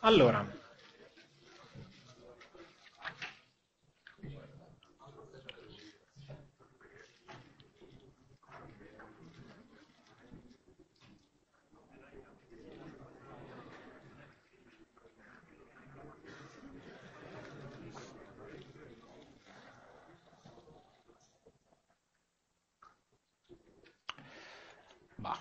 Allora, bah.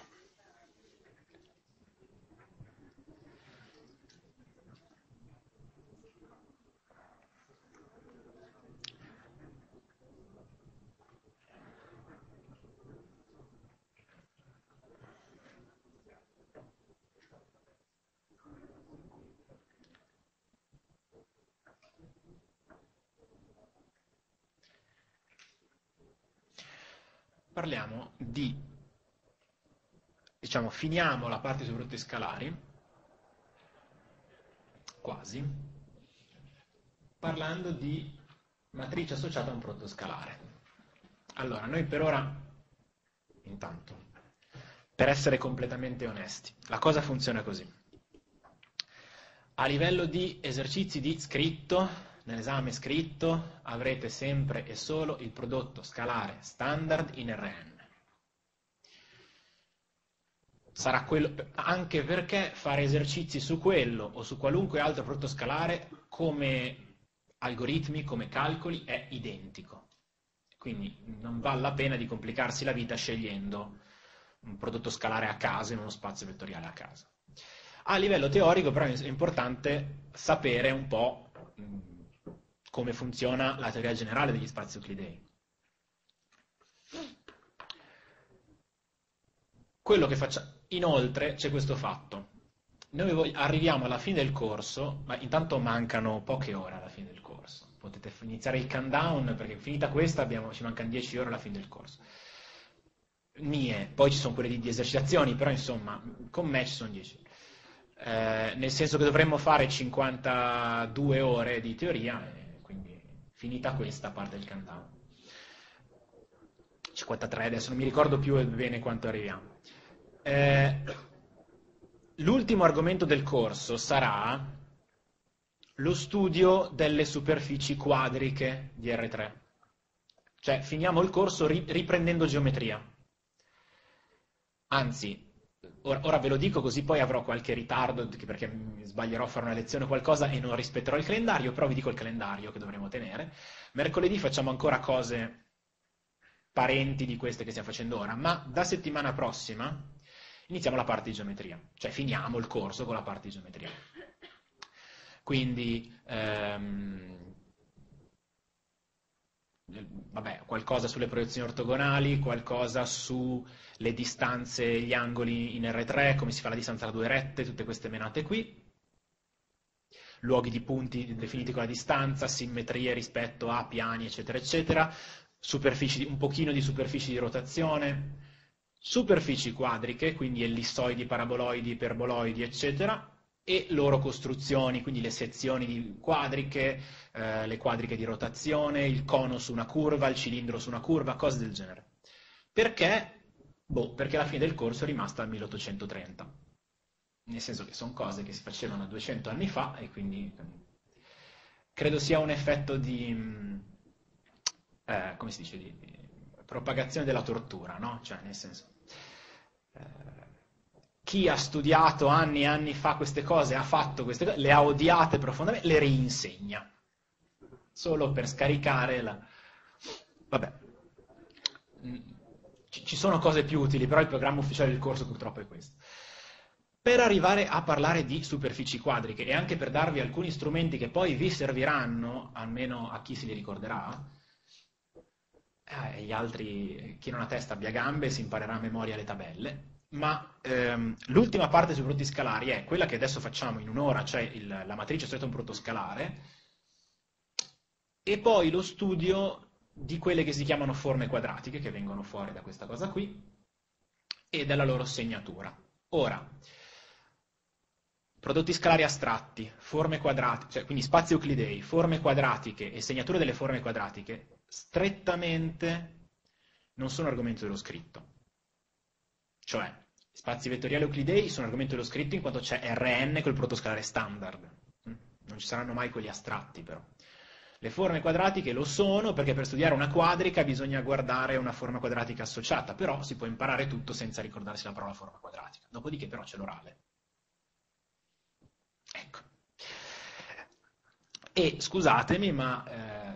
Parliamo di, diciamo, finiamo la parte sui prodotti scalari, quasi, parlando di matrice associata a un prodotto scalare. Allora, noi per ora, intanto, per essere completamente onesti, la cosa funziona così. A livello di esercizi di scritto, nell'esame scritto avrete sempre e solo il prodotto scalare standard in Rn. Sarà quello, anche perché fare esercizi su quello o su qualunque altro prodotto scalare come algoritmi, come calcoli, è identico. Quindi non vale la pena di complicarsi la vita scegliendo un prodotto scalare a caso in uno spazio vettoriale a caso. A livello teorico però è importante sapere un po' come funziona la teoria generale degli spazi euclidei. Quello che facciamo, inoltre c'è questo fatto. Noi arriviamo alla fine del corso, ma intanto mancano poche ore alla fine del corso. Potete iniziare il countdown perché finita questa ci mancano 10 ore alla fine del corso. Mie, poi ci sono quelle di esercitazioni, però insomma con me ci sono 10. Nel senso che dovremmo fare 52 ore di teoria, quindi finita questa parte del countdown. 53, adesso non mi ricordo più bene quanto arriviamo. L'ultimo argomento del corso sarà lo studio delle superfici quadriche di R3. Cioè, finiamo il corso riprendendo geometria. Anzi, ora ve lo dico così poi avrò qualche ritardo perché sbaglierò a fare una lezione o qualcosa e non rispetterò il calendario, però vi dico il calendario che dovremo tenere. Mercoledì facciamo ancora cose parenti di queste che stiamo facendo ora, ma da settimana prossima iniziamo la parte di geometria, cioè finiamo il corso con la parte di geometria. Quindi, vabbè, qualcosa sulle proiezioni ortogonali, qualcosa sulle distanze e gli angoli in R3, come si fa la distanza tra due rette, tutte queste menate qui. Luoghi di punti definiti con la distanza, simmetrie rispetto a piani, eccetera, eccetera. Un pochino di superfici di rotazione, superfici quadriche, quindi ellissoidi, paraboloidi, iperboloidi, eccetera, e loro costruzioni, quindi le sezioni quadriche, le quadriche di rotazione, il cono su una curva, il cilindro su una curva, cose del genere. Perché? Perché alla fine del corso è rimasta al 1830. Nel senso che sono cose che si facevano 200 anni fa e quindi credo sia un effetto di come si dice, di propagazione della tortura, no? Cioè, nel senso, chi ha studiato anni e anni fa queste cose, ha fatto queste cose, le ha odiate profondamente, le reinsegna, solo per scaricare la... Vabbè, ci sono cose più utili, però il programma ufficiale del corso purtroppo è questo. Per arrivare a parlare di superfici quadriche e anche per darvi alcuni strumenti che poi vi serviranno, almeno a chi se li ricorderà, gli altri, chi non ha testa abbia gambe, si imparerà a memoria le tabelle, ma l'ultima parte sui prodotti scalari è quella che adesso facciamo in un'ora, cioè la matrice associata a un prodotto scalare, e poi lo studio di quelle che si chiamano forme quadratiche, che vengono fuori da questa cosa qui, e della loro segnatura. Ora, prodotti scalari astratti, forme quadratiche, cioè quindi spazi euclidei, forme quadratiche e segnature delle forme quadratiche, strettamente non sono argomento dello scritto. Cioè, Spazi vettoriali euclidei sono argomento dello scritto in quanto c'è Rn col protoscalare standard. Non ci saranno mai quelli astratti, però. Le forme quadratiche lo sono perché per studiare una quadrica bisogna guardare una forma quadratica associata, però si può imparare tutto senza ricordarsi la parola forma quadratica. Dopodiché però c'è l'orale. Ecco. E scusatemi, ma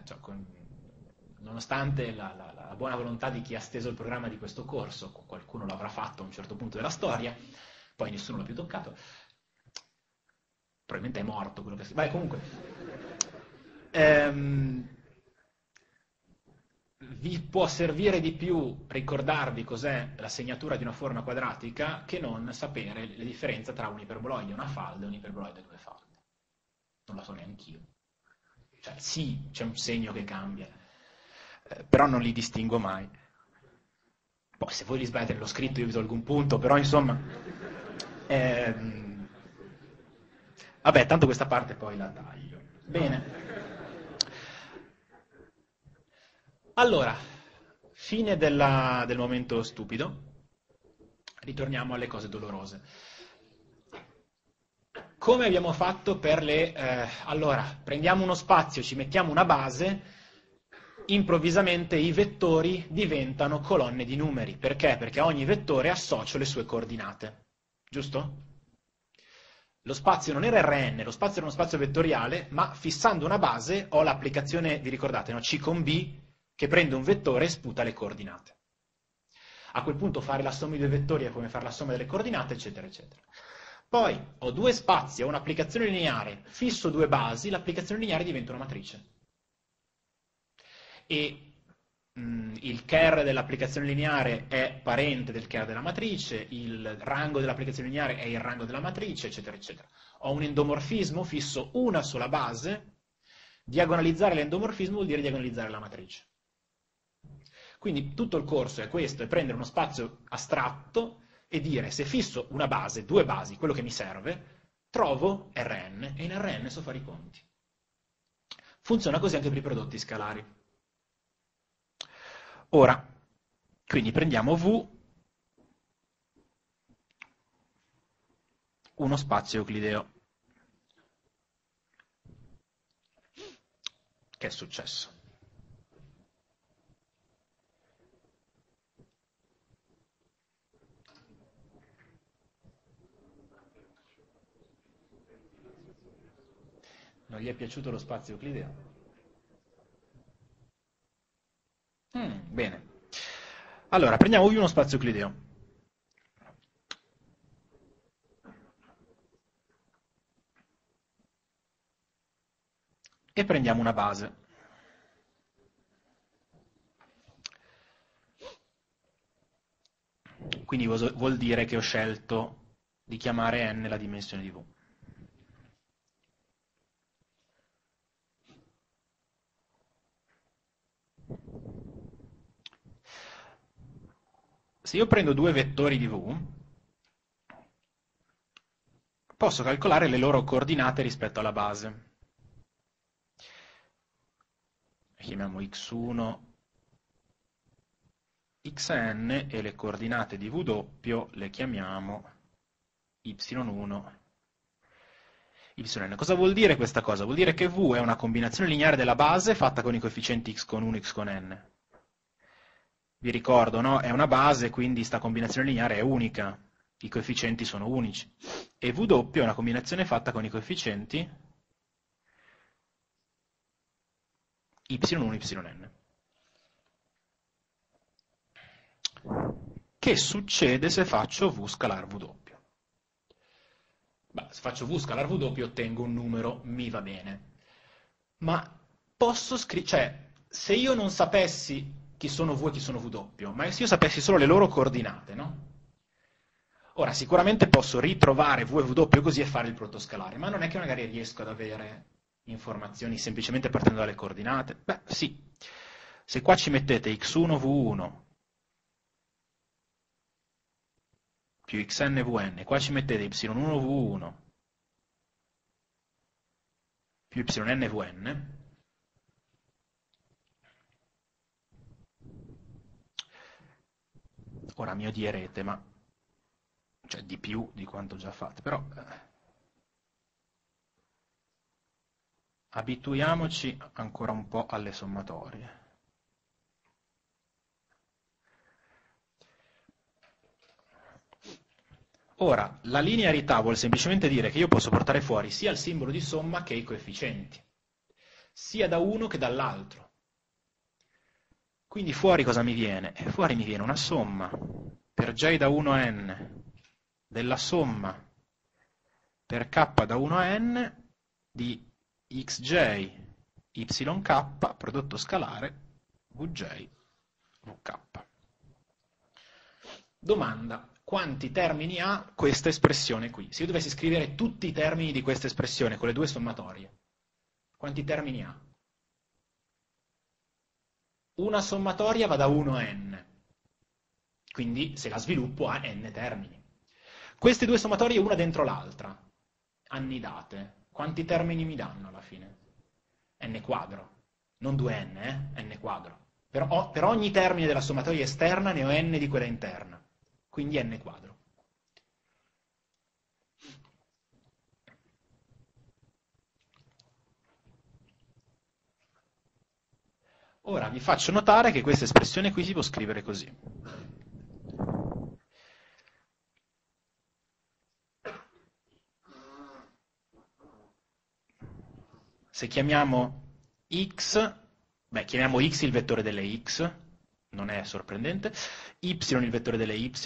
nonostante la buona volontà di chi ha steso il programma di questo corso, qualcuno l'avrà fatto a un certo punto della storia, poi nessuno l'ha più toccato, probabilmente è morto quello che... Beh, comunque, vi può servire di più ricordarvi cos'è la segnatura di una forma quadratica che non sapere le differenze tra un iperboloide e una falda e un iperboloide e due falde. Non la so neanch'io. Cioè, sì, c'è un segno che cambia, però non li distingo mai. Poi se voi li sbagliate nello scritto io vi tolgo un punto, però insomma... vabbè, tanto questa parte poi la taglio. Bene. Allora, fine del momento stupido, ritorniamo alle cose dolorose. Come abbiamo fatto per le... allora, prendiamo uno spazio, ci mettiamo una base, improvvisamente i vettori diventano colonne di numeri. Perché? Perché a ogni vettore associo le sue coordinate. Giusto? Lo spazio non era Rn, lo spazio era uno spazio vettoriale, ma fissando una base ho l'applicazione, vi ricordate, no? C con B, che prende un vettore e sputa le coordinate. A quel punto fare la somma dei due vettori è come fare la somma delle coordinate, eccetera, eccetera. Poi ho due spazi, ho un'applicazione lineare, fisso due basi, l'applicazione lineare diventa una matrice. E il char dell'applicazione lineare è parente del char della matrice, il rango dell'applicazione lineare è il rango della matrice, eccetera, eccetera. Ho un endomorfismo, fisso una sola base, diagonalizzare l'endomorfismo vuol dire diagonalizzare la matrice. Quindi tutto il corso è questo, è prendere uno spazio astratto e dire se fisso una base, due basi, quello che mi serve, trovo Rn e in Rn so fare i conti. Funziona così anche per i prodotti scalari. Ora, quindi prendiamo V, uno spazio euclideo. Che è successo? Non gli è piaciuto lo spazio euclideo? Bene. Allora, prendiamo V uno spazio euclideo. E prendiamo una base. Quindi vuol dire che ho scelto di chiamare n la dimensione di V. Se io prendo due vettori di V, posso calcolare le loro coordinate rispetto alla base. Chiamiamo x1, xn e le coordinate di v' le chiamiamo y1, yn. Cosa vuol dire questa cosa? Vuol dire che v è una combinazione lineare della base fatta con i coefficienti x con 1, x con n. Vi ricordo, no? È una base, quindi sta combinazione lineare è unica, i coefficienti sono unici. E v' è una combinazione fatta con i coefficienti y1, yn. Che succede se faccio v scalar w? Beh, se faccio v scalar w ottengo un numero, mi va bene. Ma posso scrivere, cioè, se io non sapessi chi sono v e chi sono w, ma se io sapessi solo le loro coordinate, no? Ora, sicuramente posso ritrovare v e w così e fare il protoscalare, ma non è che magari riesco ad avere informazioni semplicemente partendo dalle coordinate? Beh, sì. Se qua ci mettete x1, v1 più xn, vn, qua ci mettete y1, v1 più yn, vn, ora mi odierete, ma cioè di più di quanto già fatto, però abituiamoci ancora un po' alle sommatorie. Ora, la linearità vuol semplicemente dire che io posso portare fuori sia il simbolo di somma che i coefficienti, sia da uno che dall'altro. Quindi fuori cosa mi viene? Fuori mi viene una somma per j da 1 a n della somma per k da 1 a n di xj yk prodotto scalare vj vk. Domanda: quanti termini ha questa espressione qui? Se io dovessi scrivere tutti i termini di questa espressione con le due sommatorie, quanti termini ha? Una sommatoria va da 1 a n, quindi se la sviluppo ha n termini. Queste due sommatorie una dentro l'altra, annidate, quanti termini mi danno alla fine? N quadro, non 2n, n quadro. Per ogni termine della sommatoria esterna ne ho n di quella interna, quindi n quadro. Ora vi faccio notare che questa espressione qui si può scrivere così. Se chiamiamo x, chiamiamo x il vettore delle x, non è sorprendente, y il vettore delle y,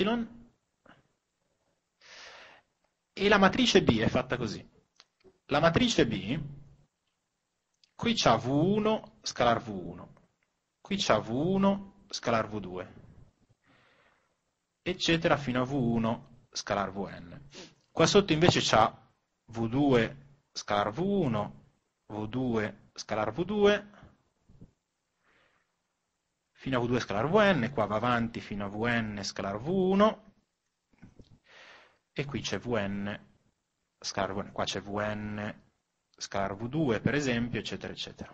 e la matrice B è fatta così. La matrice B, qui c'ha V1 scalar V1, qui c'ha V1 scalar V2, eccetera fino a V1 scalar Vn. Qua sotto invece c'ha V2 scalar V1, V2 scalar V2, fino a V2 scalar Vn, qua va avanti fino a Vn scalar V1, e qui c'è Vn scalar Vn, qua c'è Vn scalar V2 per esempio, eccetera, eccetera.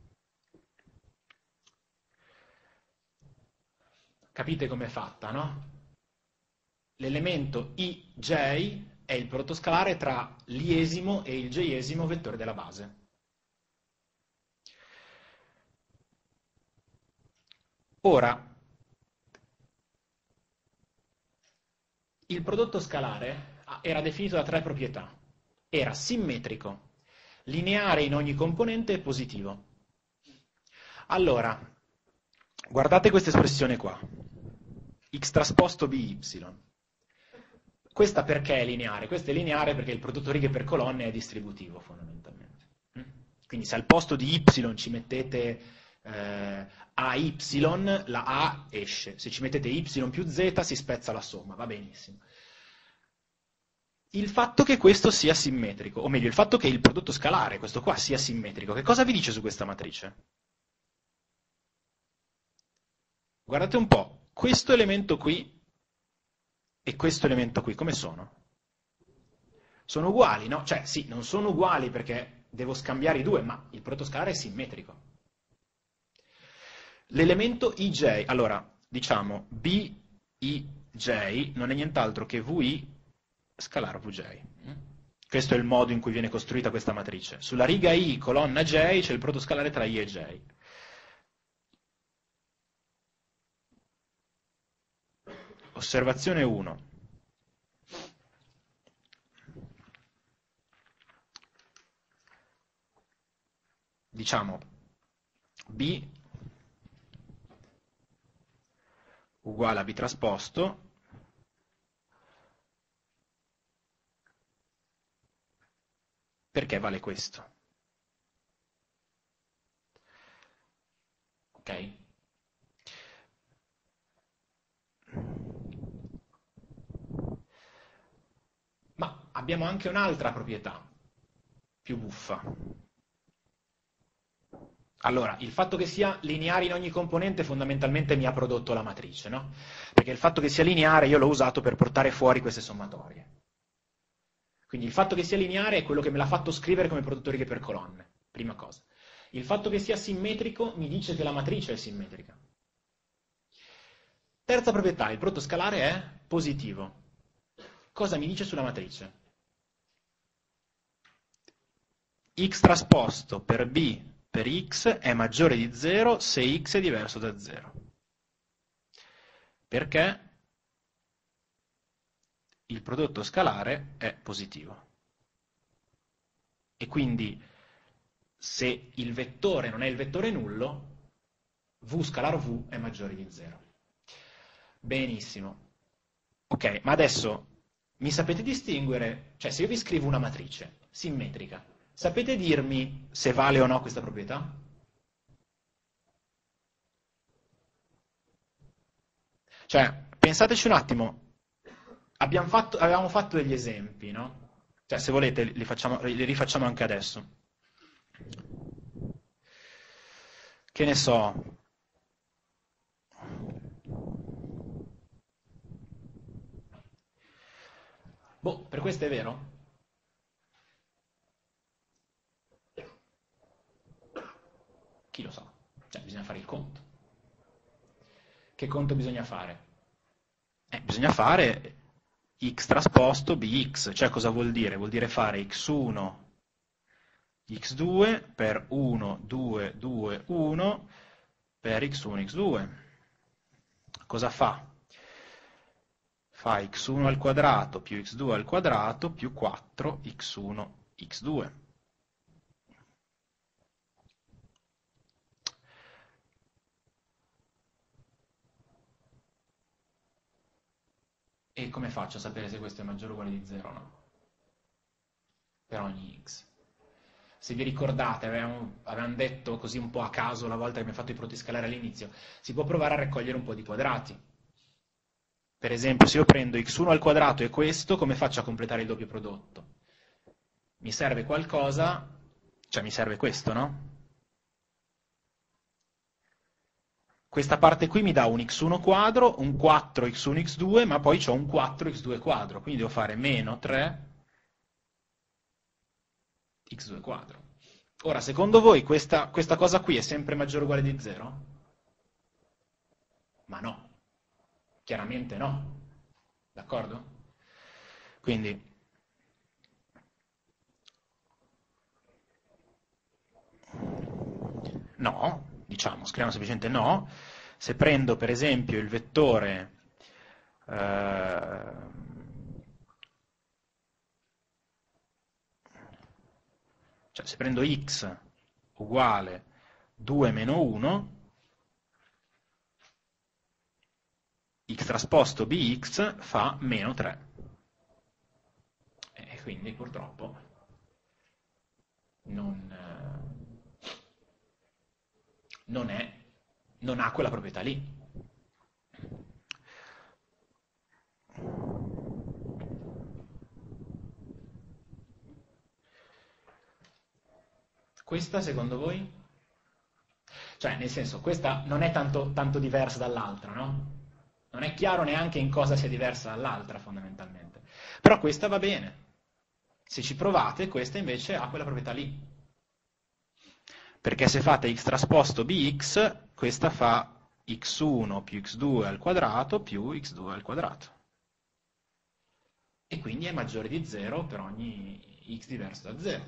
Capite com'è fatta, no? L'elemento ij è il prodotto scalare tra l'iesimo e il j-esimo vettore della base. Ora, il prodotto scalare era definito da tre proprietà. Era simmetrico, lineare in ogni componente e positivo. Allora, guardate questa espressione qua, x trasposto by. Questa perché è lineare? Questa è lineare perché il prodotto righe per colonne è distributivo fondamentalmente. Quindi se al posto di y ci mettete AY, la A esce. Se ci mettete Y più Z si spezza la somma, va benissimo. Il fatto che questo sia simmetrico, o meglio, il fatto che il prodotto scalare, questo qua, sia simmetrico, che cosa vi dice su questa matrice? Guardate un po', questo elemento qui e questo elemento qui, come sono? Sono uguali, no? Cioè, sì, non sono uguali perché devo scambiare i due, ma il prodotto scalare è simmetrico. L'elemento ij, allora, diciamo, bij non è nient'altro che vi scalar vj. Questo è il modo in cui viene costruita questa matrice. Sulla riga i, colonna j, c'è il prodotto scalare tra i e j. Osservazione 1. Diciamo B uguale a B trasposto perché vale questo. Ok? Ma abbiamo anche un'altra proprietà più buffa. Allora, il fatto che sia lineare in ogni componente fondamentalmente mi ha prodotto la matrice, no? Perché il fatto che sia lineare io l'ho usato per portare fuori queste sommatorie. Quindi il fatto che sia lineare è quello che me l'ha fatto scrivere come prodotto righe per colonne, prima cosa. Il fatto che sia simmetrico mi dice che la matrice è simmetrica. Terza proprietà, il prodotto scalare è positivo. cosa mi dice sulla matrice? X trasposto per B per X è maggiore di 0 se X è diverso da 0. Perché il prodotto scalare è positivo. E quindi se il vettore non è il vettore nullo, V scalar V è maggiore di 0. Benissimo. Ok, ma adesso mi sapete distinguere, cioè se io vi scrivo una matrice simmetrica, sapete dirmi se vale o no questa proprietà? Cioè, pensateci un attimo, avevamo fatto degli esempi, no? Cioè, se volete li rifacciamo anche adesso. Che ne so. Boh, per questo è vero? Chi lo sa? Cioè, bisogna fare il conto. Che conto bisogna fare? Bisogna fare x trasposto bx, cioè cosa vuol dire? Vuol dire fare x1, x2 per 1, 2, 2, 1 per x1, x2. Cosa fa? Fa x1 al quadrato più x2 al quadrato più 4 x1, x2. E come faccio a sapere se questo è maggiore o uguale di 0 o no? Per ogni x. Se vi ricordate, avevamo detto così un po' a caso la volta che abbiamo fatto i prodotti scalari all'inizio, si può provare a raccogliere un po' di quadrati. Per esempio, se io prendo x1 al quadrato e questo, come faccio a completare il doppio prodotto? Mi serve qualcosa, cioè mi serve questo, no? Questa parte qui mi dà un x1 quadro, un 4x1 x2, ma poi ho un 4x2 quadro, quindi devo fare meno 3 x2 quadro. Ora, secondo voi questa cosa qui è sempre maggiore o uguale di 0? Ma no, chiaramente no, d'accordo? Quindi, no, diciamo, scriviamo semplicemente no. Se prendo per esempio il vettore cioè se prendo x uguale 2 meno 1, x trasposto bx fa meno 3. E quindi purtroppo non ha quella proprietà lì. Questa secondo voi? Cioè, nel senso, questa non è tanto diversa dall'altra, no? Non è chiaro neanche in cosa sia diversa dall'altra, fondamentalmente. Però questa va bene. Se ci provate, questa invece ha quella proprietà lì. Perché se fate x trasposto bx, questa fa x1 più x2 al quadrato più x2 al quadrato. E quindi è maggiore di 0 per ogni x diverso da 0.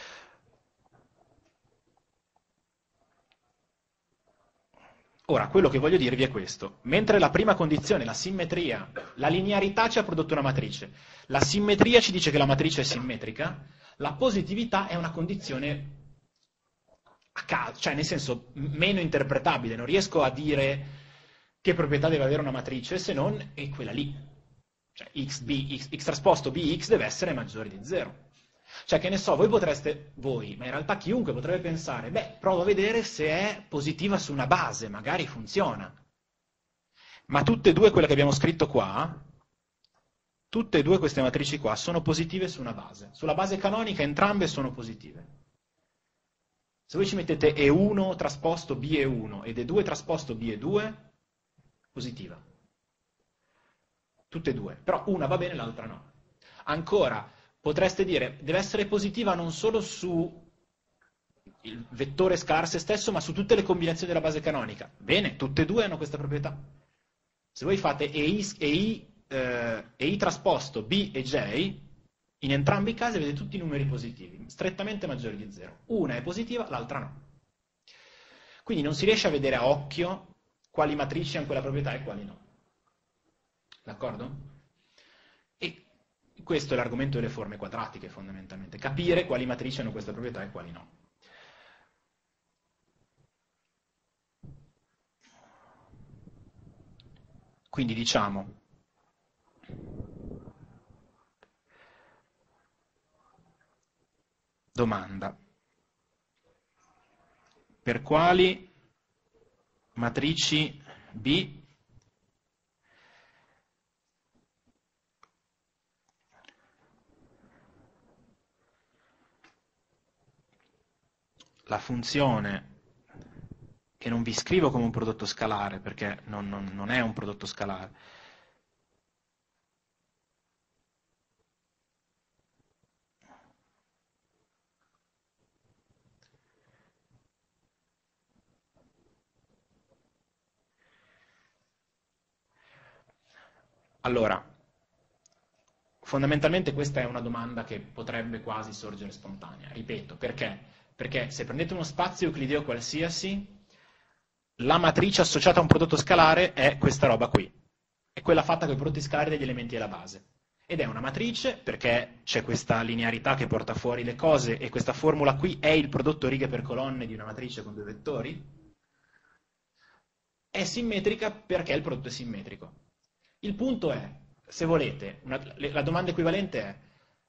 Ora, quello che voglio dirvi è questo. Mentre la prima condizione, la simmetria, la linearità ci ha prodotto una matrice, la simmetria ci dice che la matrice è simmetrica, la positività è una condizione a caso, cioè nel senso meno interpretabile. Non riesco a dire che proprietà deve avere una matrice se non è quella lì. Cioè x trasposto bx deve essere maggiore di 0. Cioè, che ne so, voi, ma in realtà chiunque potrebbe pensare, beh, provo a vedere se è positiva su una base, magari funziona. Ma tutte e due quelle che abbiamo scritto qua, tutte e due queste matrici qua sono positive su una base. Sulla base canonica entrambe sono positive. Se voi ci mettete E1 trasposto B e 1 ed E2 trasposto B e 2, positiva. Tutte e due. Però una va bene, l'altra no. Ancora, potreste dire, deve essere positiva non solo su il vettore scalar se stesso, ma su tutte le combinazioni della base canonica. Bene, tutte e due hanno questa proprietà. Se voi fate EI e I trasposto B e J, in entrambi i casi avete tutti numeri positivi, strettamente maggiori di 0. Una è positiva, l'altra no. Quindi non si riesce a vedere a occhio quali matrici hanno quella proprietà e quali no. D'accordo? E questo è l'argomento delle forme quadratiche, fondamentalmente. Capire quali matrici hanno questa proprietà e quali no. Quindi diciamo, domanda, per quali matrici B la funzione, che non vi scrivo come un prodotto scalare, perché non è un prodotto scalare, allora, fondamentalmente questa è una domanda che potrebbe quasi sorgere spontanea. Ripeto, perché? Perché se prendete uno spazio euclideo qualsiasi, la matrice associata a un prodotto scalare è questa roba qui. È quella fatta con i prodotti scalari degli elementi della base. Ed è una matrice perché c'è questa linearità che porta fuori le cose e questa formula qui è il prodotto righe per colonne di una matrice con due vettori. È simmetrica perché il prodotto è simmetrico. Il punto è, se volete, la domanda equivalente è: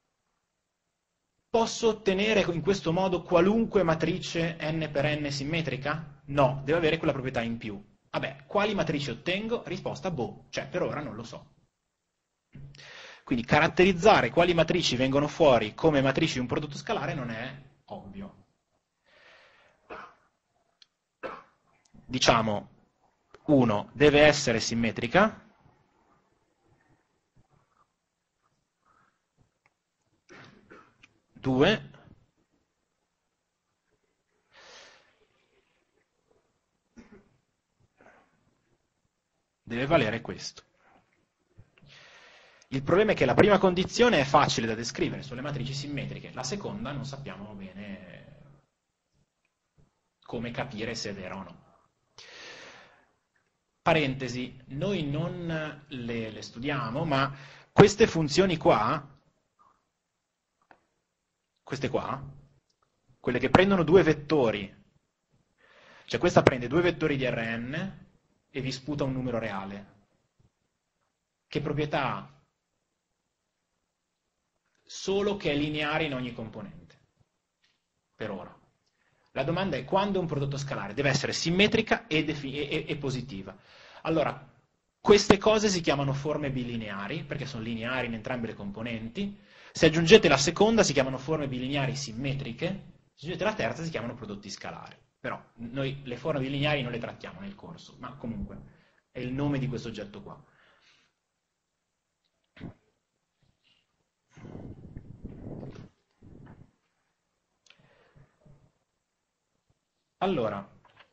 posso ottenere in questo modo qualunque matrice n per n simmetrica? No, deve avere quella proprietà in più. Vabbè, quali matrici ottengo? Risposta boh, cioè per ora non lo so. Quindi caratterizzare quali matrici vengono fuori come matrici di un prodotto scalare non è ovvio. Diciamo, 1 deve essere simmetrica, 2 deve valere questo. Il problema è che la prima condizione è facile da descrivere, sono le matrici simmetriche, la seconda non sappiamo bene come capire se è vera o no. Parentesi, noi non le studiamo, ma queste funzioni qua, queste qua, quelle che prendono due vettori, cioè questa prende due vettori di Rn e vi sputa un numero reale. Che proprietà ha? Solo che è lineare in ogni componente, per ora. La domanda è: quando un prodotto scalare deve essere simmetrica e positiva. Allora, queste cose si chiamano forme bilineari, perché sono lineari in entrambe le componenti. Se aggiungete la seconda si chiamano forme bilineari simmetriche, se aggiungete la terza si chiamano prodotti scalari. Però noi le forme bilineari non le trattiamo nel corso, ma comunque è il nome di questo oggetto qua. Allora,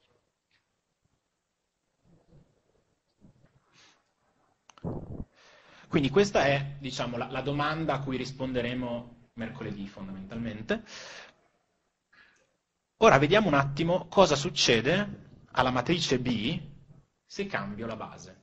quindi questa è, diciamo, la domanda a cui risponderemo mercoledì fondamentalmente. Ora vediamo un attimo cosa succede alla matrice B se cambio la base.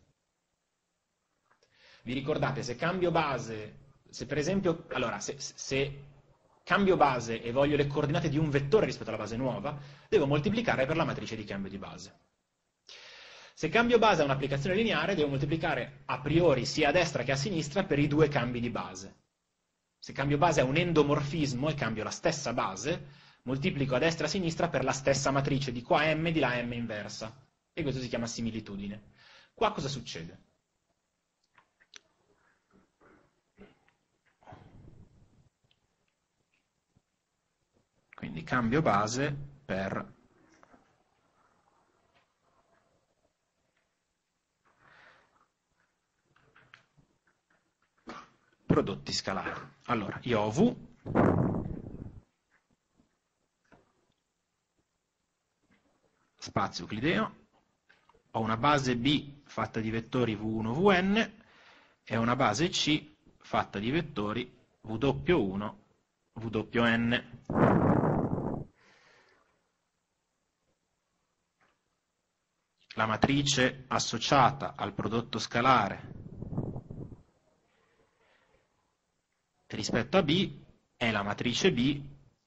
Vi ricordate, se cambio base, se per esempio, allora, se cambio base e voglio le coordinate di un vettore rispetto alla base nuova, devo moltiplicare per la matrice di cambio di base. Se cambio base a un'applicazione lineare, devo moltiplicare a priori sia a destra che a sinistra per i due cambi di base. Se cambio base a un endomorfismo e cambio la stessa base, moltiplico a destra e a sinistra per la stessa matrice, di qua m, di là m inversa. E questo si chiama similitudine. Qua cosa succede? Quindi cambio base per prodotti scalari. Allora, io ho V, spazio euclideo, ho una base B fatta di vettori V1, Vn, è una base C fatta di vettori W1, Wn. La matrice associata al prodotto scalare rispetto a B è la matrice B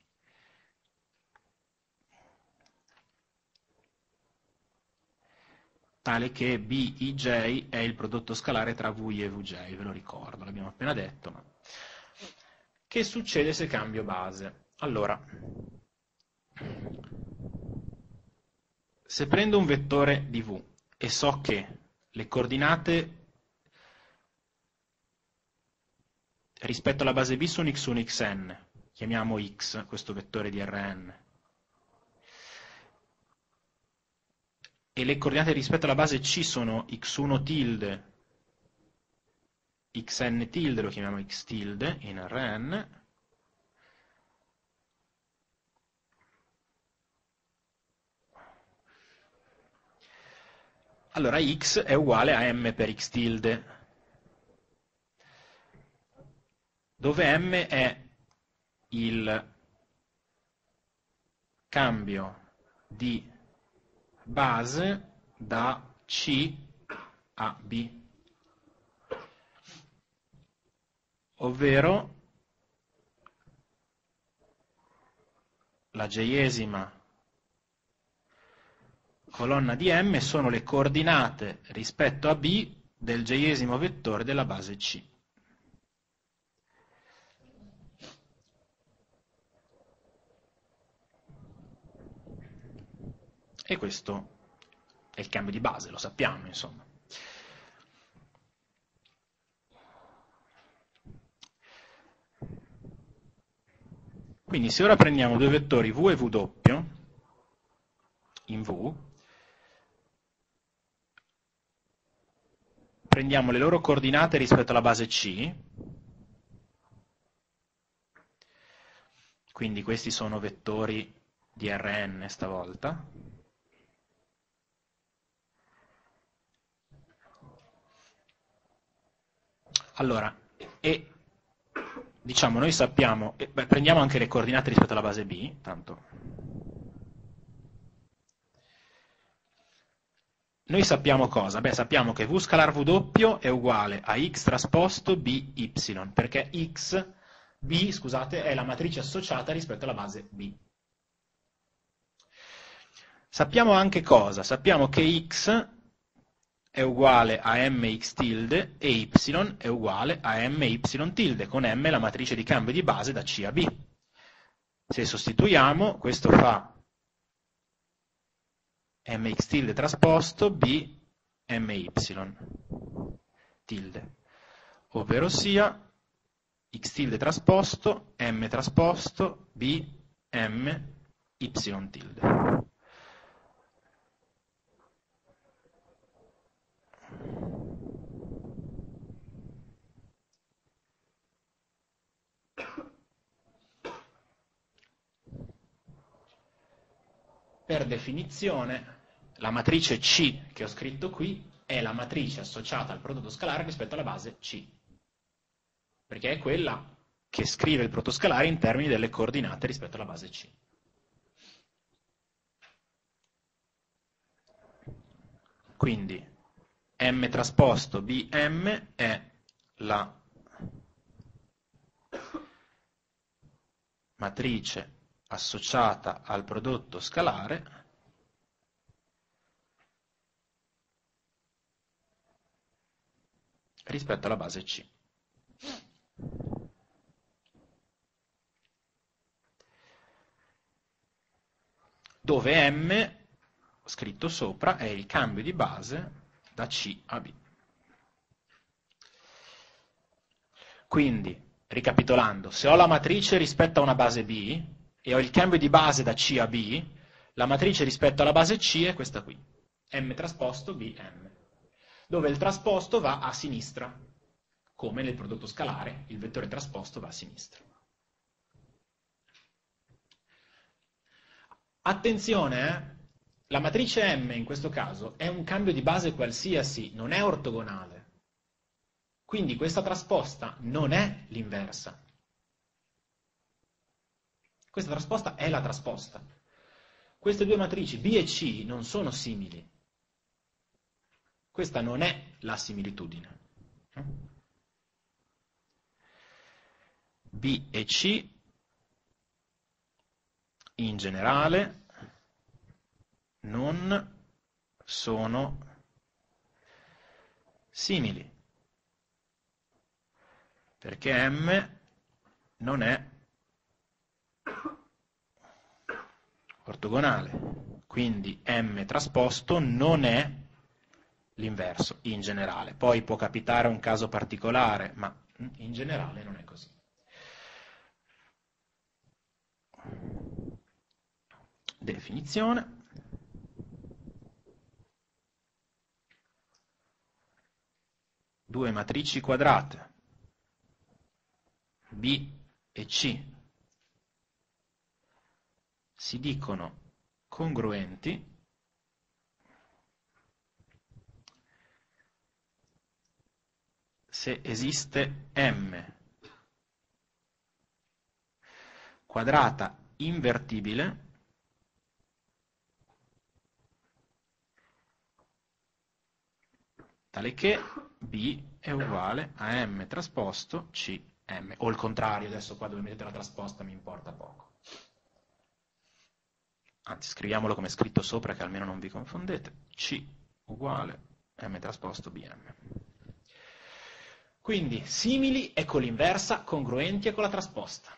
tale che Bij è il prodotto scalare tra Vi e Vj, ve lo ricordo, l'abbiamo appena detto. Ma... Che succede se cambio base? Allora, se prendo un vettore di V e so che le coordinate rispetto alla base B sono x1, xn, chiamiamo x questo vettore di Rn, e le coordinate rispetto alla base C sono x1 tilde, xn tilde, lo chiamiamo x tilde in Rn, allora x è uguale a m per x tilde, dove m è il cambio di base da C a B, ovvero la j-esima colonna di M sono le coordinate rispetto a B del j-esimo vettore della base C. E questo è il cambio di base, lo sappiamo, insomma. Quindi se ora prendiamo due vettori V e W in V, prendiamo le loro coordinate rispetto alla base C, quindi questi sono vettori di Rn stavolta, allora, e diciamo noi sappiamo, prendiamo anche le coordinate rispetto alla base B, tanto. Noi sappiamo cosa? Beh, sappiamo che V scalar W è uguale a x trasposto By, perché B, scusate, è la matrice associata rispetto alla base B. Sappiamo anche cosa? Sappiamo che x è uguale a mx tilde e y è uguale a my tilde, con m la matrice di cambio di base da C a B. Se sostituiamo, questo fa mx tilde trasposto B my tilde, ovvero sia x tilde trasposto m trasposto B m y tilde. Per definizione, la matrice C che ho scritto qui è la matrice associata al prodotto scalare rispetto alla base C, perché è quella che scrive il prodotto scalare in termini delle coordinate rispetto alla base C. Quindi m trasposto Bm è la matrice associata al prodotto scalare rispetto alla base C. Dove M, scritto sopra, è il cambio di base da C a B. Quindi, ricapitolando, se ho la matrice rispetto a una base B e ho il cambio di base da C a B, la matrice rispetto alla base C è questa qui, M trasposto Bm, dove il trasposto va a sinistra, come nel prodotto scalare, il vettore trasposto va a sinistra. Attenzione, la matrice M in questo caso è un cambio di base qualsiasi, non è ortogonale. Quindi questa trasposta non è l'inversa. Questa trasposta è la trasposta. Queste due matrici B e C non sono simili. Questa non è la similitudine. B e C in generale non sono simili, perché M non è ortogonale, quindi M trasposto non è l'inverso in generale. Poi può capitare un caso particolare, ma in generale non è così. Definizione. Due matrici quadrate B e C si dicono congruenti se esiste M quadrata invertibile tale che B è uguale a M trasposto CM, o il contrario, adesso qua dove mettete la trasposta mi importa poco. Anzi, scriviamolo come è scritto sopra che almeno non vi confondete. C uguale M trasposto BM. Quindi simili è con l'inversa, congruenti è con la trasposta.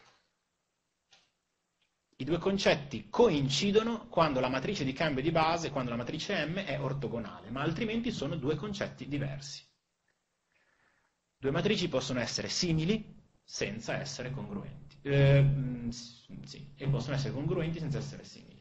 I due concetti coincidono quando la matrice di cambio di base, quando la matrice M è ortogonale, ma altrimenti sono due concetti diversi. Due matrici possono essere simili senza essere congruenti. Sì, e possono essere congruenti senza essere simili.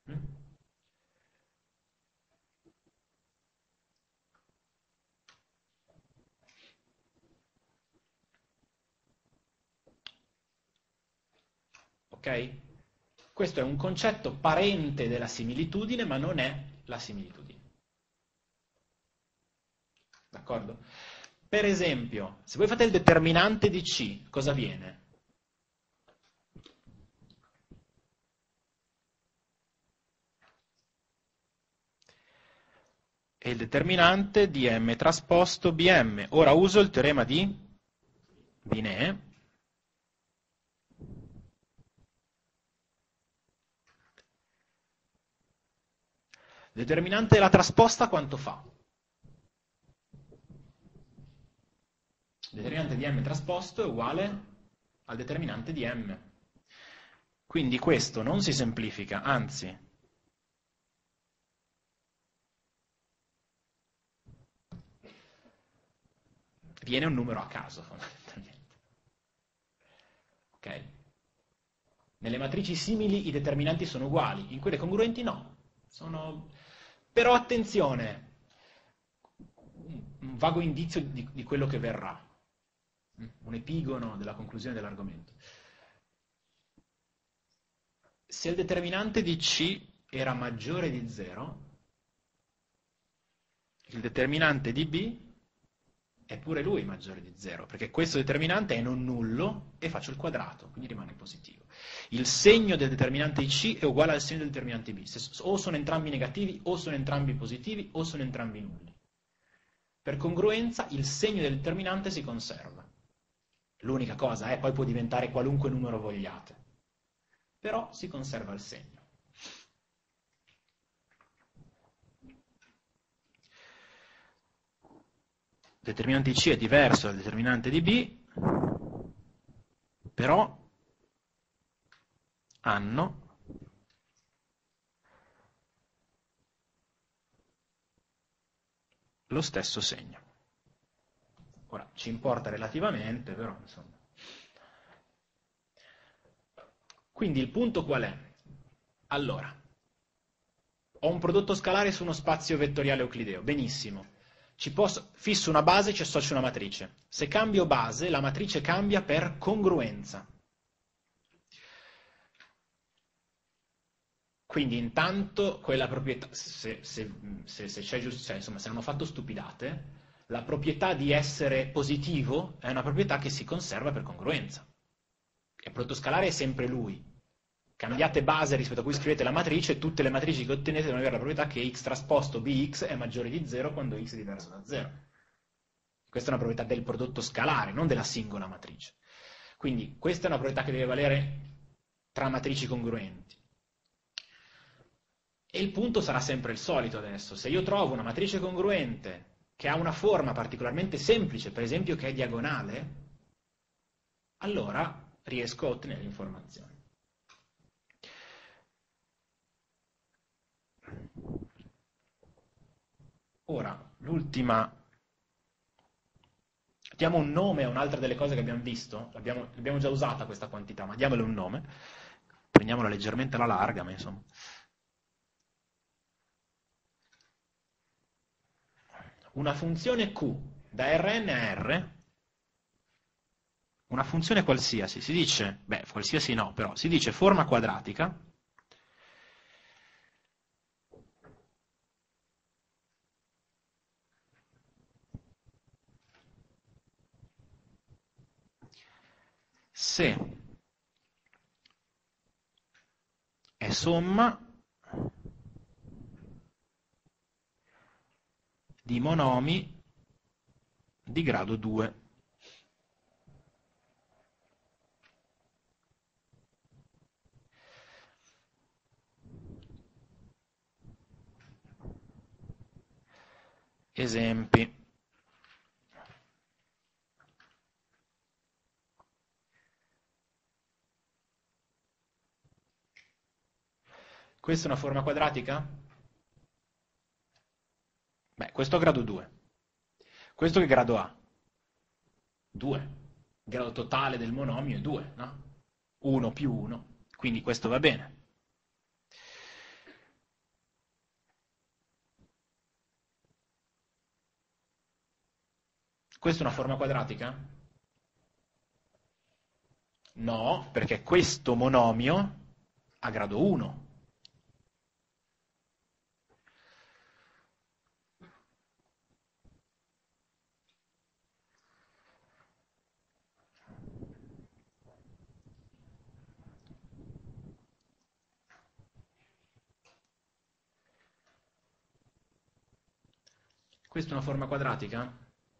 Ok? Questo è un concetto parente della similitudine, ma non è la similitudine. D'accordo? Per esempio, se voi fate il determinante di C, cosa viene? È il determinante di M trasposto BM. Ora uso il teorema di Binet. Il determinante della trasposta quanto fa? Il determinante di M trasposto è uguale al determinante di M. Quindi questo non si semplifica, anzi, viene un numero a caso, fondamentalmente. Ok? Nelle matrici simili i determinanti sono uguali, in quelle congruenti no. Però attenzione, un vago indizio di quello che verrà, un epigono della conclusione dell'argomento. Se il determinante di C era maggiore di 0, il determinante di B è pure lui maggiore di 0, perché questo determinante è non nullo e faccio il quadrato, quindi rimane positivo. Il segno del determinante di C è uguale al segno del determinante B. O sono entrambi negativi, o sono entrambi positivi, o sono entrambi nulli. Per congruenza il segno del determinante si conserva. L'unica cosa è, poi può diventare qualunque numero vogliate. Però si conserva il segno. Il determinante di C è diverso dal determinante di B, però hanno lo stesso segno. Ora, ci importa relativamente, però insomma. Quindi il punto qual è? Allora, ho un prodotto scalare su uno spazio vettoriale euclideo, benissimo. Fisso una base e ci associo una matrice. Se cambio base, la matrice cambia per congruenza. Quindi intanto quella proprietà, se c'è giusto, cioè, insomma, se non ho fatto stupidate, La proprietà di essere positivo è una proprietà che si conserva per congruenza. Il prodotto scalare è sempre lui. Cambiate base rispetto a cui scrivete la matrice, tutte le matrici che ottenete devono avere la proprietà che x trasposto bx è maggiore di 0 quando x è diverso da 0. Questa è una proprietà del prodotto scalare, non della singola matrice. Quindi questa è una proprietà che deve valere tra matrici congruenti. E il punto sarà sempre il solito adesso. Se io trovo una matrice congruente che ha una forma particolarmente semplice, per esempio che è diagonale, allora riesco a ottenere l'informazione. Ora, l'ultima. Diamo un nome a un'altra delle cose che abbiamo visto. L'abbiamo già usata questa quantità, ma diamole un nome. Prendiamola leggermente alla larga, ma insomma. Una funzione Q da Rn a R, una funzione qualsiasi, si dice, beh, qualsiasi no, però, si dice forma quadratica se è somma di monomi di grado 2. Esempi. Questa è una forma quadratica? Beh, questo ha grado 2. Questo che grado ha? 2. Il grado totale del monomio è 2, no? 1 più 1, quindi questo va bene. Questa è una forma quadratica? No, perché questo monomio ha grado 1. Questa è una forma quadratica?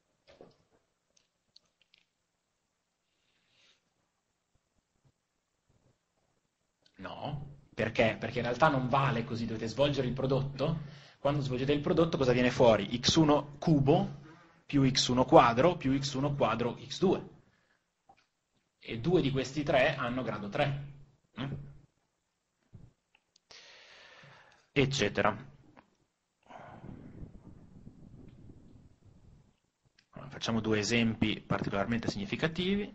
No, perché? Perché in realtà non vale così, dovete svolgere il prodotto. Quando svolgete il prodotto cosa viene fuori? x1 cubo più x1 quadro più x1 quadro x2. E due di questi tre hanno grado 3. Eccetera. Facciamo due esempi particolarmente significativi.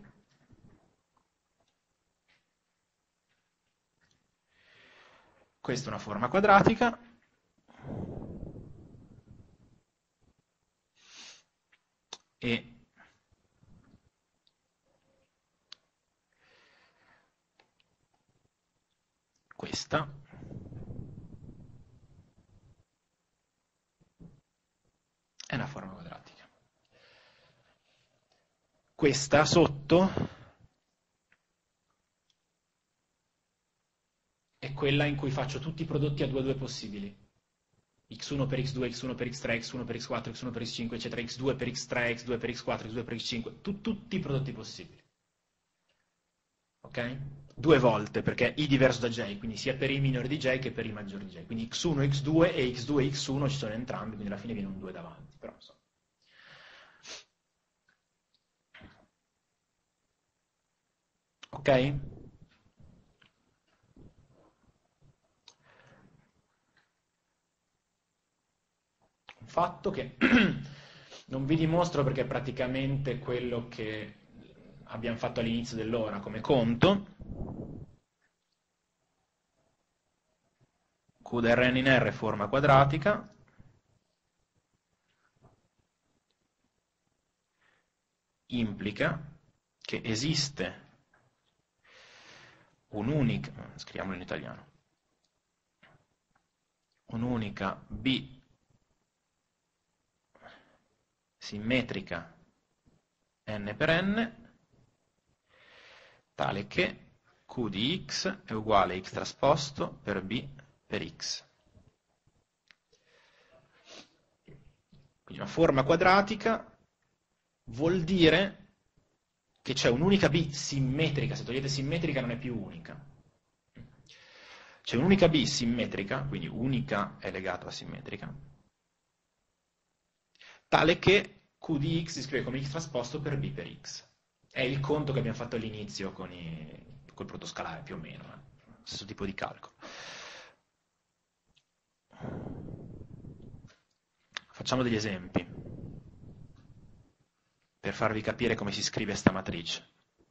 Questa è una forma quadratica. E questa è una forma quadratica. Questa sotto è quella in cui faccio tutti i prodotti a 2 a 2 possibili. x1 per x2, x1 per x3, x1 per x4, x1 per x5, eccetera, x2 per x3, x2 per x4, x2 per x5, tutti i prodotti possibili. Ok? Due volte, perché i diverso da j, quindi sia per i minori di j che per i maggiori di j. Quindi x1, x2 e x2 e x1 ci sono entrambi, quindi alla fine viene un 2 davanti. Però, insomma. Ok? Un fatto che non vi dimostro perché è praticamente quello che abbiamo fatto all'inizio dell'ora come conto. Q da Rn in R è forma quadratica. Implica che esiste un'unica, scriviamolo in italiano, un'unica B simmetrica n per n, tale che Q di x è uguale a x trasposto per b per x. Quindi una forma quadratica vuol dire che c'è un'unica b simmetrica, se togliete simmetrica non è più unica. C'è un'unica b simmetrica, quindi unica è legato a simmetrica, tale che Q di x si scrive come x trasposto per b per x. È il conto che abbiamo fatto all'inizio con col protoscalare, più o meno, stesso tipo di calcolo. Facciamo degli esempi per farvi capire come si scrive questa matrice.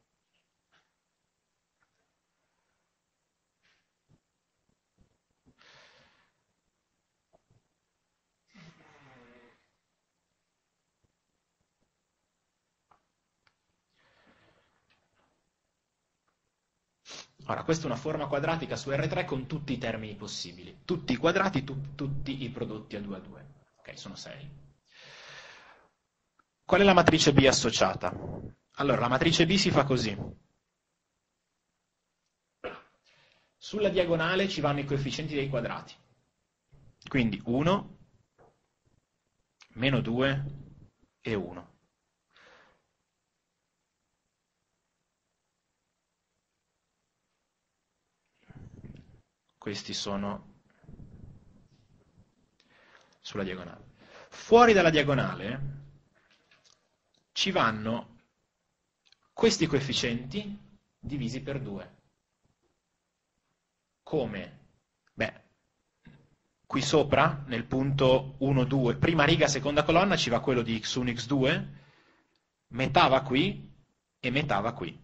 Ora, questa è una forma quadratica su R3 con tutti i termini possibili, tutti i quadrati, tutti i prodotti a 2 a 2. Ok, sono 6. Qual è la matrice B associata? Allora, la matrice B si fa così. Sulla diagonale ci vanno i coefficienti dei quadrati. Quindi 1, meno 2 e 1. Questi sono sulla diagonale. Fuori dalla diagonale ci vanno questi coefficienti divisi per 2. Come? Beh, qui sopra, nel punto 1, 2, prima riga, seconda colonna, ci va quello di x1, x2, metà va qui e metà va qui.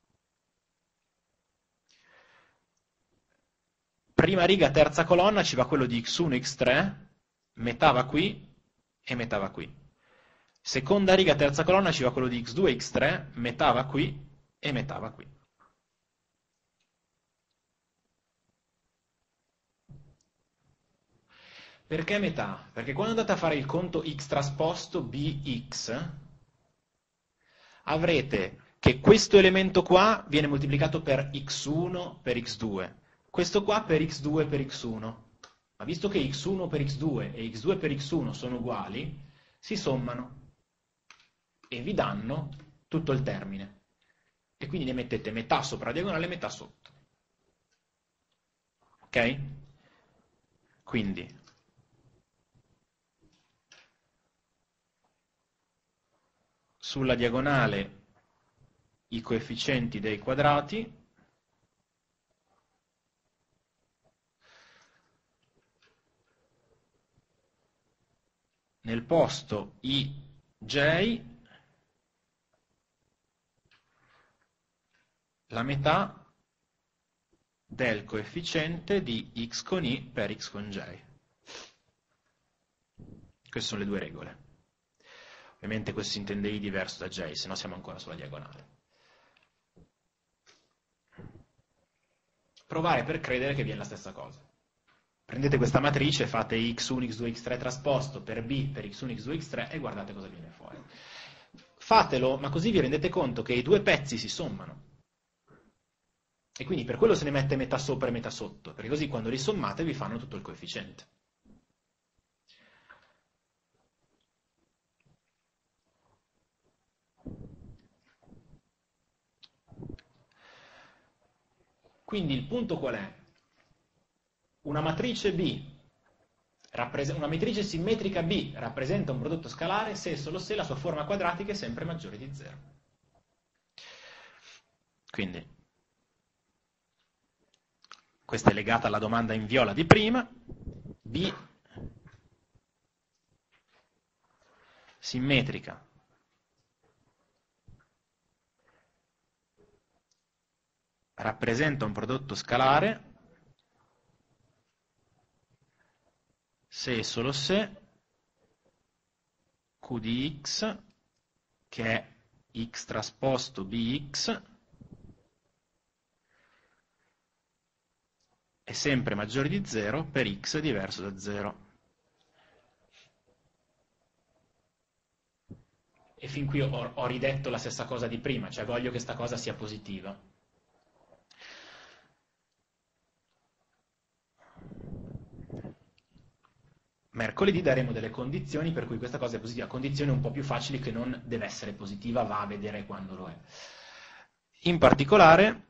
Prima riga, terza colonna, ci va quello di x1, x3, metà va qui e metà va qui. Seconda riga, terza colonna, ci va quello di x2, x3, metà va qui e metà va qui. Perché metà? Perché quando andate a fare il conto x trasposto bx, avrete che questo elemento qua viene moltiplicato per x1 per x2, questo qua per x2 per x1. Ma visto che x1 per x2 e x2 per x1 sono uguali, si sommano e vi danno tutto il termine. E quindi ne mettete metà sopra la diagonale e metà sotto. Ok? Quindi sulla diagonale i coefficienti dei quadrati, nel posto ij la metà del coefficiente di x con i per x con j. Queste sono le due regole. Ovviamente questo si intende i diverso da j, se no siamo ancora sulla diagonale. Provare per credere che viene la stessa cosa. Prendete questa matrice, fate x1, x2, x3 trasposto per b per x1, x2, x3 e guardate cosa viene fuori. Fatelo, ma così vi rendete conto che i due pezzi si sommano. E quindi per quello se ne mette metà sopra e metà sotto, perché così quando li sommate vi fanno tutto il coefficiente. Quindi il punto qual è? Una matrice B, una matrice simmetrica B rappresenta un prodotto scalare se e solo se la sua forma quadratica è sempre maggiore di 0. Quindi questa è legata alla domanda in viola di prima. B simmetrica rappresenta un prodotto scalare se e solo se Q di x, che è x trasposto bx, è sempre maggiore di 0 per x diverso da 0. e fin qui ho ridetto la stessa cosa di prima, cioè voglio che questa cosa sia positiva. Mercoledì daremo delle condizioni per cui questa cosa è positiva, condizioni un po' più facili che non deve essere positiva, va a vedere quando lo è. In particolare,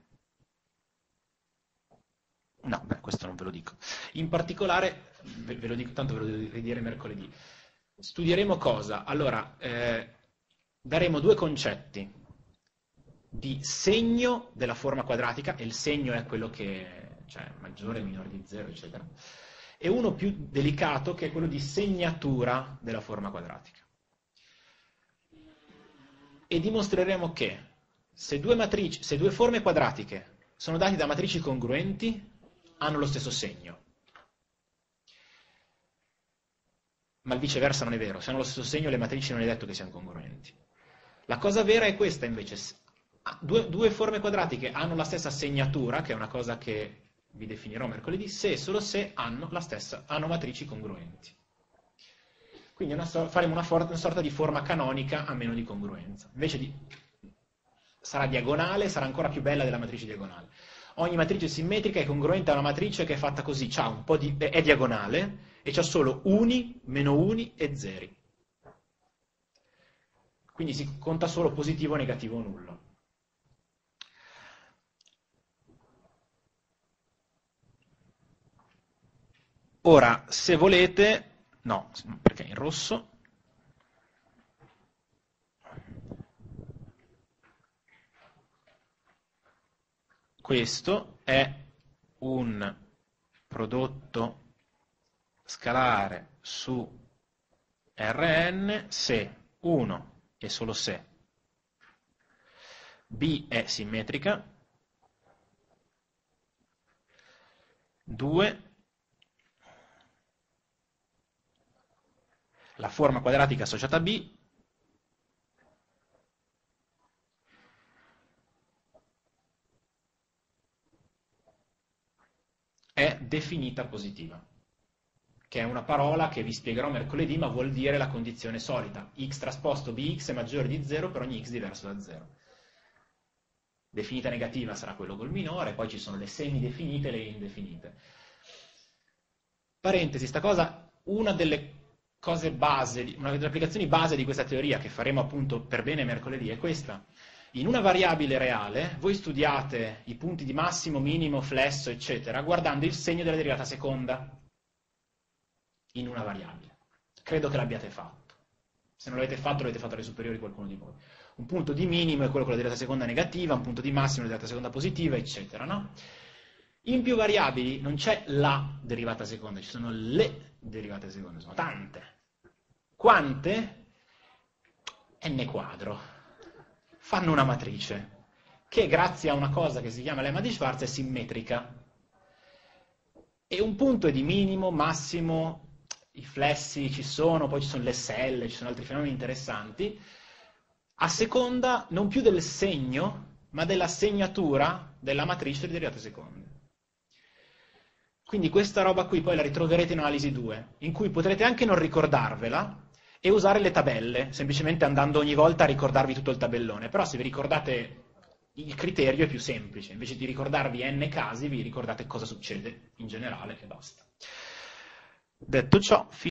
no, beh, questo non ve lo dico. In particolare, ve lo dico, tanto ve lo devo ridire mercoledì. Studieremo cosa? Allora, daremo due concetti di segno della forma quadratica, e il segno è quello che, cioè maggiore, minore di 0, eccetera, e uno più delicato che è quello di segnatura della forma quadratica. E dimostreremo che se due forme quadratiche sono date da matrici congruenti, hanno lo stesso segno. Ma il viceversa non è vero, se hanno lo stesso segno le matrici non è detto che siano congruenti. La cosa vera è questa invece, due forme quadratiche hanno la stessa segnatura, che è una cosa che vi definirò mercoledì, se e solo se hanno matrici congruenti. Quindi faremo una sorta di forma canonica a meno di congruenza. Sarà diagonale, sarà ancora più bella della matrice diagonale. Ogni matrice simmetrica è congruente a una matrice che è fatta così, è diagonale e c'ha solo uni, meno uni e zeri. Quindi si conta solo positivo, negativo o nullo. Ora, se volete, no, perché è in rosso. Questo è un prodotto scalare su Rn se 1 e solo se B è simmetrica, 2 la forma quadratica associata a B è definita positiva, che è una parola che vi spiegherò mercoledì, ma vuol dire la condizione solita. X trasposto Bx è maggiore di 0 per ogni x diverso da 0. Definita negativa sarà quello col minore, poi ci sono le semidefinite e le indefinite. Parentesi, sta cosa, una delle cose base, una delle applicazioni base di questa teoria che faremo appunto per bene mercoledì è questa. In una variabile reale voi studiate i punti di massimo, minimo, flesso, eccetera, guardando il segno della derivata seconda in una variabile. Credo che l'abbiate fatto. Se non l'avete fatto alle superiori qualcuno di voi. Un punto di minimo è quello con la derivata seconda negativa, un punto di massimo è la derivata seconda positiva, eccetera, no? In più variabili non c'è la derivata seconda, ci sono le derivate seconde, sono tante. Quante? n quadro. Fanno una matrice che grazie a una cosa che si chiama lemma di Schwarz è simmetrica. E un punto è di minimo, massimo, i flessi ci sono, poi ci sono le selle, ci sono altri fenomeni interessanti, a seconda non più del segno, ma della segnatura della matrice delle derivate seconde. Quindi questa roba qui poi la ritroverete in analisi 2, in cui potrete anche non ricordarvela e usare le tabelle, semplicemente andando ogni volta a ricordarvi tutto il tabellone. Però se vi ricordate il criterio è più semplice, invece di ricordarvi n casi, vi ricordate cosa succede in generale e basta. Detto ciò,